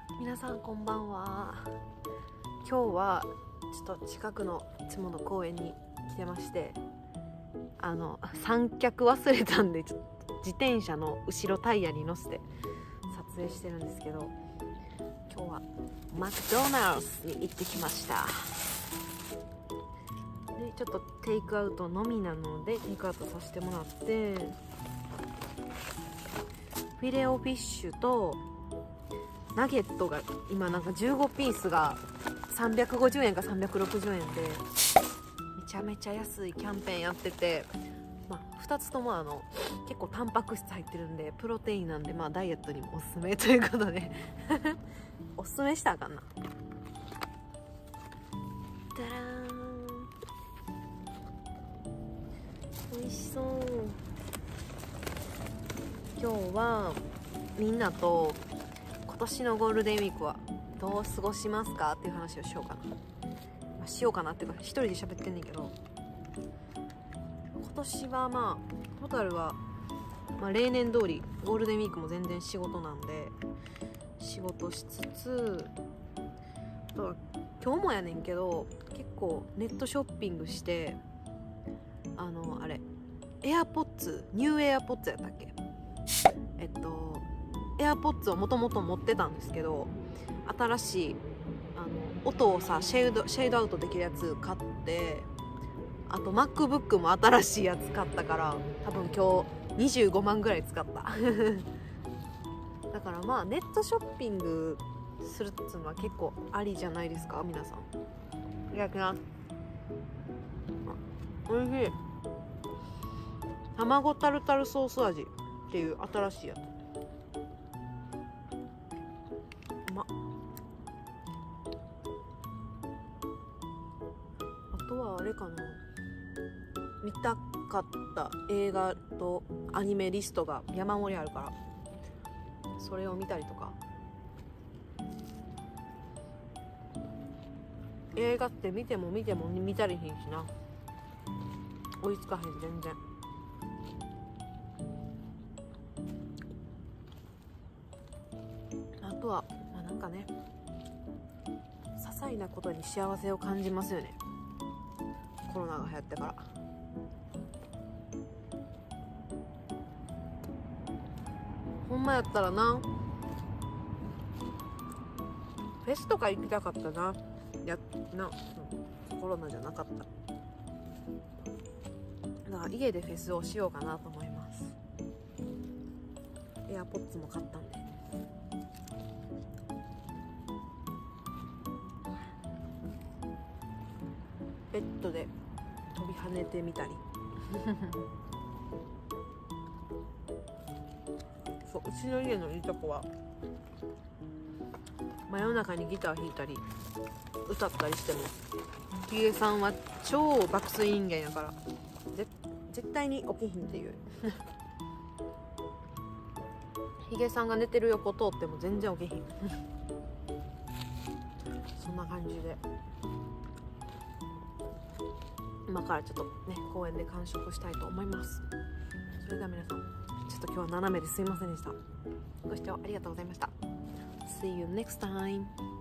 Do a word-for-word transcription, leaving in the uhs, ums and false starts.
皆さんこんばんは。今日はちょっと近くのいつもの公園に来てまして、あの三脚忘れたんでちょっと自転車の後ろタイヤに乗せて撮影してるんですけど、今日はマクドナルドに行ってきました。でちょっとテイクアウトのみなのでテイクアウトさせてもらって、フィレオフィッシュとナゲットが今なんかじゅうごピースがさんびゃくごじゅうえんかさんびゃくろくじゅうえんでめちゃめちゃ安いキャンペーンやってて、まあ、ふたつともあの結構タンパク質入ってるんでプロテインなんで、まあ、ダイエットにもおすすめということでおすすめしたらあかんな。ダラーン、美味しそう。今日はみんなと今年のゴールデンウィークはどう過ごしますかっていう話をしようかな、まあ、しようかなっていうか一人で喋ってんねんけど、今年はまあトータルは、まあ、例年通りゴールデンウィークも全然仕事なんで仕事しつつ、あとは今日もやねんけど結構ネットショッピングして、あのあれエアポッツニューエアポッツやったっけ、えっとエアポッツをもともと持ってたんですけど、新しいあの音をさシェード、シェードアウトできるやつ買って、あと MacBook も新しいやつ買ったから、多分今日にじゅうごまんぐらい使っただからまあネットショッピングするっていうのは結構ありじゃないですか皆さん。いただきます。おいしい。卵タルタルソース味っていう新しいやつ。うまっ。あとはあれかな、見たかった映画とアニメリストが山盛りあるからそれを見たりとか。映画って見ても見ても見たりひんしな、追いつかへん全然。あとは、まあ、なんかね些細なことに幸せを感じますよね、コロナが流行ってから。ほんまやったらなフェスとか行きたかったな、やな、うん、コロナじゃなかった。だから家でフェスをしようかなと思います。エアポッツも買ったんで。ベッドで飛び跳ねてみたりそう、うちの家のいいとこは真夜中にギター弾いたり歌ったりしてもヒゲさんは超爆睡人間やからぜ絶対に起きひんっていうヒゲさんが寝てる横通っても全然起きひんそんな感じで今からちょっとね公園で完食したいと思います。それでは皆さんちょっと今日は斜めですいませんでした。ご視聴ありがとうございました。 See you next time.